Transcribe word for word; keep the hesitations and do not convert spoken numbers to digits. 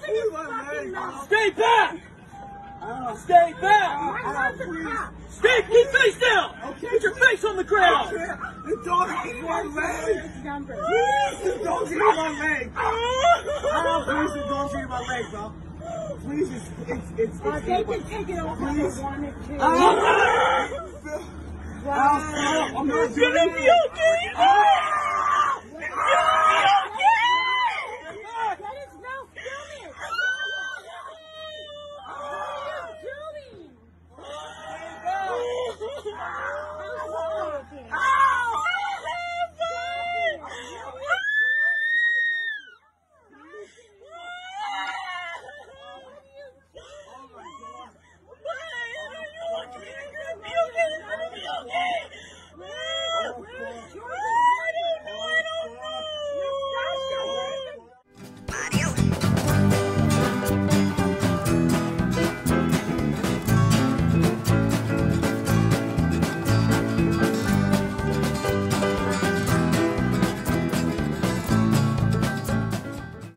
Stay back! Stay back! Stay, keep face down! Okay. Put your face on the ground! The dog hit my leg! Please, the dog hit my leg! Oh, please, the dog hit my leg, bro. Please, it's, it's, it's, Uh, it's, they can take it off if they wanted to. I'm not doing it! You're gonna be okay!